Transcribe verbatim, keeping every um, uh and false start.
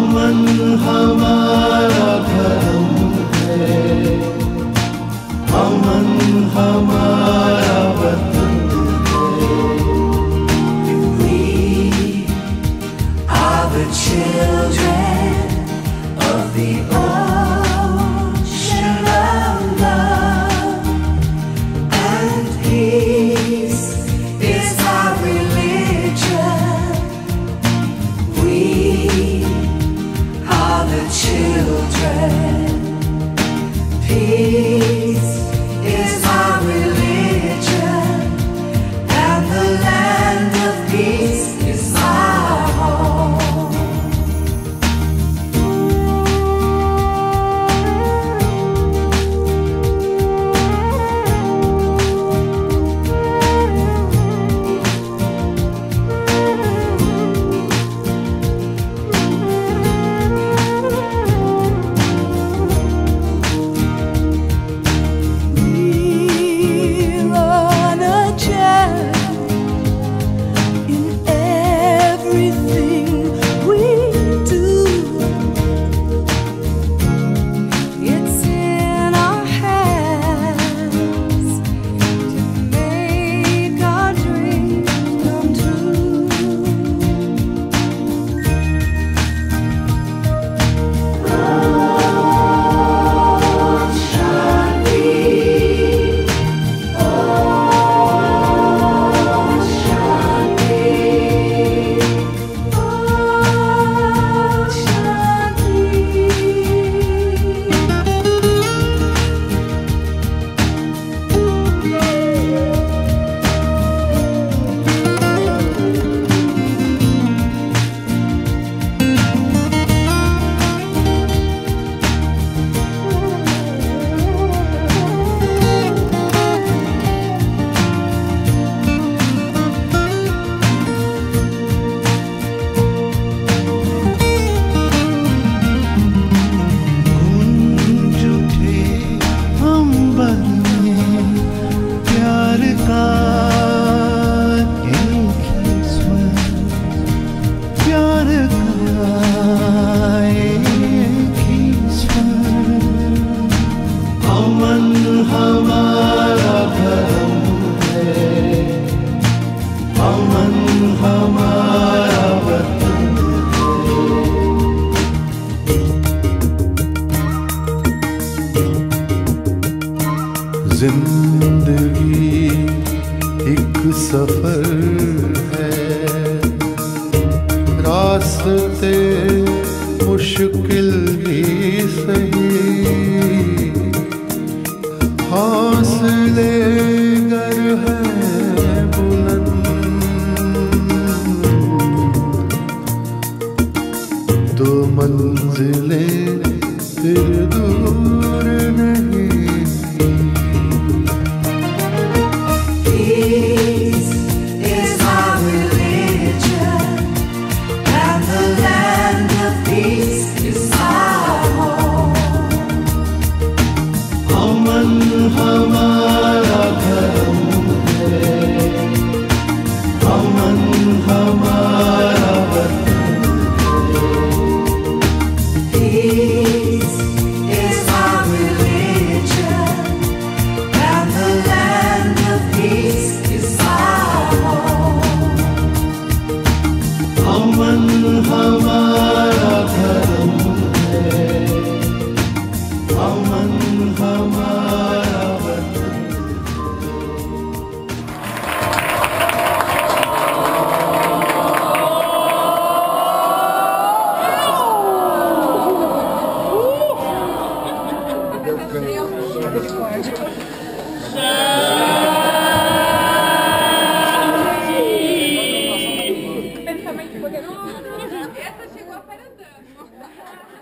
अमन हमारा धर्म है, अमन हमारा वतन है। We are the children of the ocean of love, and peace is our religion. We are the children. Peace is our religion, and the land of peace is our home. जिंदगी एक सफर है, रास्ते मुश्किल ही सही, हौसले गर है बुलंद तो मंजिलें फिर दूर नहीं। Peace is our religion, and the land of peace is our home. अमन हमारा धर्म है, अमन हमारा वतन है। Peace is our religion, and the land of peace is our home. अमन हमारा धर्म है, अमन हमारा वतन Essa chegou aparentando.